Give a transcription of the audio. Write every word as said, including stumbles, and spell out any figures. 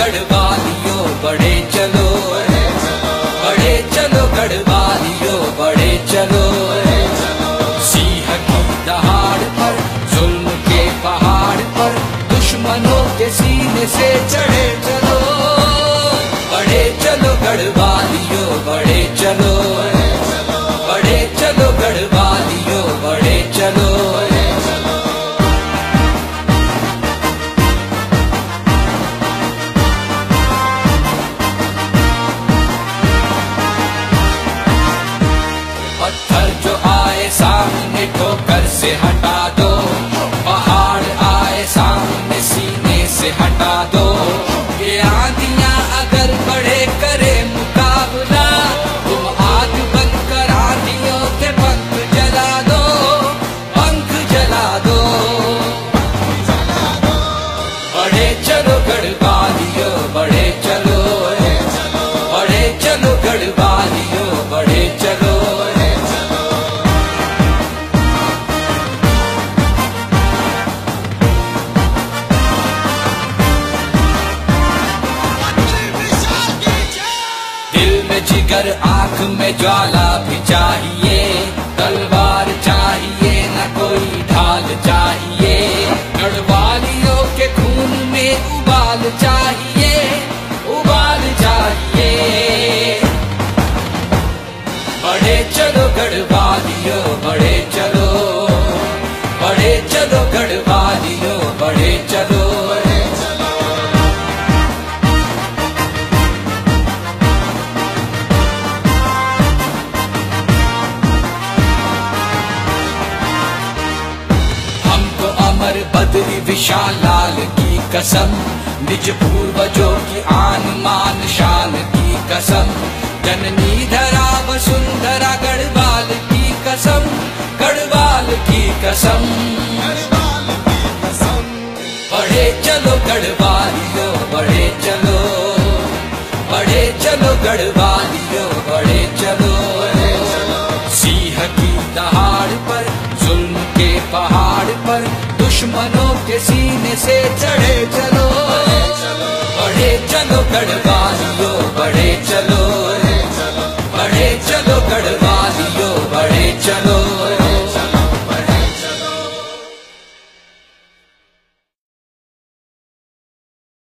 गढ़वालियों बढ़े चलो, बढ़े चलो गढ़वालियों बढ़े चलो। सिंह की दहाड़ पर जुल्म के पहाड़ पर दुश्मनों के सीने से चढ़े चलो, बढ़े चलो गढ़वालियों बढ़े चलो, बढ़े चलो गढ़वालियों बढ़े चलो। पत्थर जो आए सामने ठोकर से हटा दो, पहाड़ आए सामने सीने से हटा दो। ये आंधियां अगर बढ़े करे मुकाबला, तुम आग बनकर आंधियों के पंख जला दो, पंख जला दो। बढ़े चलो गढ़वालियों बढ़े चलो, बढ़े चलो गढ़वालियों बढ़े चलो। जिगर आंख में ज्वाला भी चाहिए, तलवार चाहिए न कोई ढाल चाहिए। गढ़वालियों के खून में उबाल चाहिए, उबाल चाहिए। बढ़े चलो गढ़वालियों बढ़े चलो, बढ़े चलो गढ़वालियों बढ़े चलो। बद्री विशाल लाल की कसम, निज पूर्वजों की आन मान शान की कसम। जननी धरा वसुंधरा गढ़वाल की कसम, गढ़वाल की कसम। बढ़े चलो गढ़वालियों बढ़े चलो, बढ़े चलो गढ़वालियों बढ़े चलो। सिंह की दहाड़ पर जुल्म के पहाड़ पर दुश्मनों के सीने से चढ़े चलो, बढ़े चलो गढ़वालियों बढ़े चलो, बढ़े चलो गढ़वालियों बढ़े चलो।